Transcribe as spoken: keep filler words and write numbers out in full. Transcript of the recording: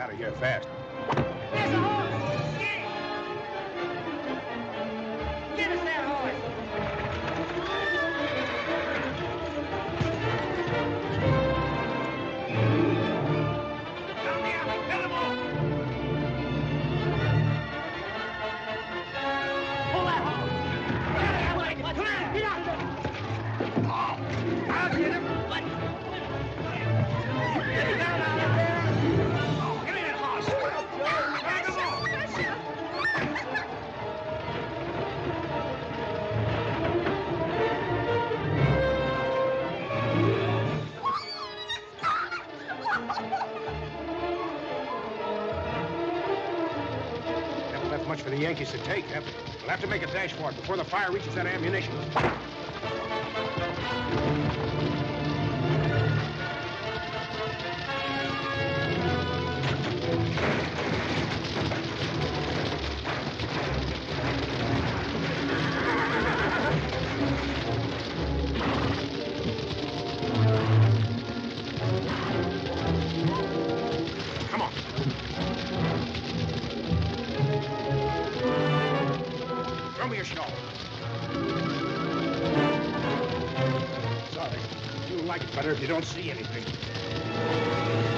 out of here fast. There's a horse! Get it! Get us that horse! Down the alley! Kill them all! Pull that horse! Get that way! Come on! Get out there! Oh! I'll get him! What? Get him down out of there! Oh, give me that horse! Drag him off! Haven't left much for the Yankees to take, have we? We'll have to make a dash for it before the fire reaches that ammunition. Come on. Throw me a shawl. Sorry. You'll like it better if you don't see anything.